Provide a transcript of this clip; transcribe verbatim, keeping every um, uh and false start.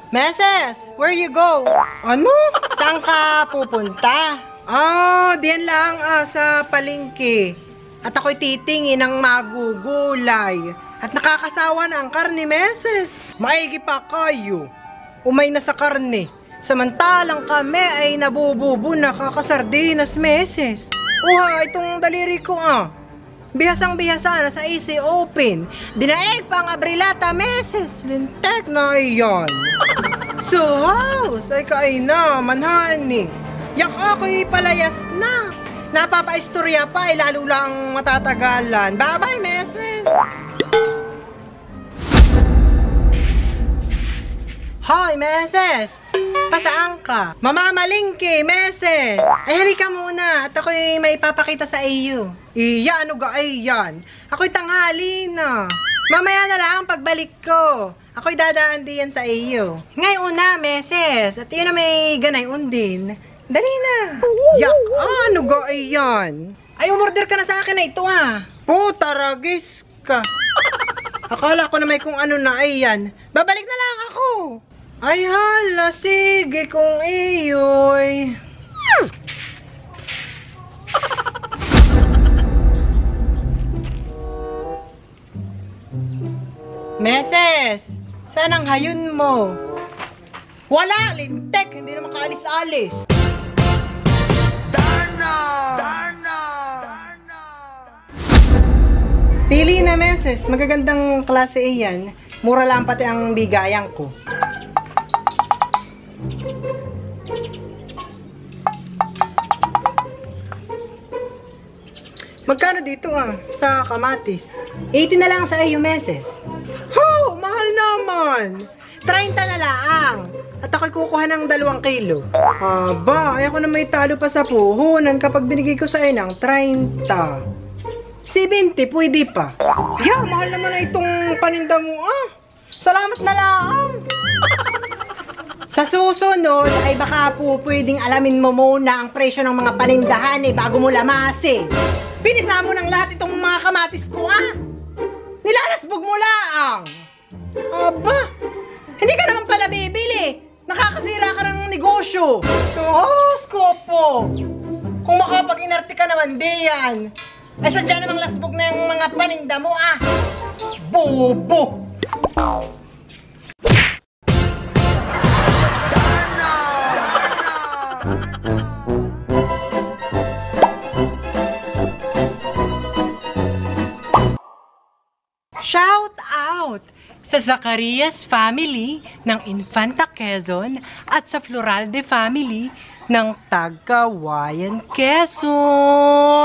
Meses, where you go? Ano? Saan ka pupunta? Ah, diyan lang ah, sa palengke. At ako'y titingin ng magugulay. At nakakasawa na ang karne, Meses. Maigi pa kayo. Umay na sa karne. Samantalang kami ay nabububo na kakasardinas, Meses. Uha, itong daliri ko ah. Bihasang bihasa na sa easy open. Dinaig pang abrilata, Meses. Lintek na iyon. So, house, ay kaay na, manhani. Yak ako'y palayas na. Napapaistorya pa, ay lalo lang matatagalan. Bye-bye, Meses. Hoy, Meses. Pasaan ka? Mamamalingki, Meses. Ay, halika muna. At ako'y may papakita sa iyo. Iya, ano ga ay yan? Ako'y tanghali na. Mamaya na lang pagbalik ko. Ako'y dadaan diyan sa iyo. Ngayon na, Meses. At yun na may ganay undin. Dali na. Yak, ah, ano ga ay yan? Ay, umorder ka na sa akin na ito ah. Puta, ragis ka. Akala ko na may kung ano na ay yan. Babalik na lang ako. Ay, hala, sige kung iyoy. Meses, saan ang hayun mo? Wala, lintek, hindi na makaalis-alis. Darna! Darna! Darna! Pili na, Meses, magagandang klase iyan. Mura lang pati ang bigayan ko. Magkano dito ah, sa kamatis? eighty na lang sa iyo, Meses. Ho, mahal naman. thirty na lang. At ako'y kukuha ng dalawang kilo. Aba, ay ako na may talo pa sa puhunan kapag binigay ko sa iyo ng thirty. seventy, pwede pa. Yeah, mahal naman na itong paninda mo ah. Salamat na lang. Sa susunod, ay baka po pwedeng alamin mo muna ang presyo ng mga panindahan eh, bago mo lamasin. Pinisa mo ng lahat itong mga kamatis ko, ah! Nilalasbog mo lang! Aba! Hindi ka naman pala bibili! Nakakasira ka ng negosyo! Oh, skopo! Kung makapag-inarte ka naman, diyan! Ay, sadya namang lasbog na yung mga paninda mo, ah! Bobo! Shout out sa Zacarias family ng Infanta Quezon at sa Floralde family ng Tagawayan, Quezon.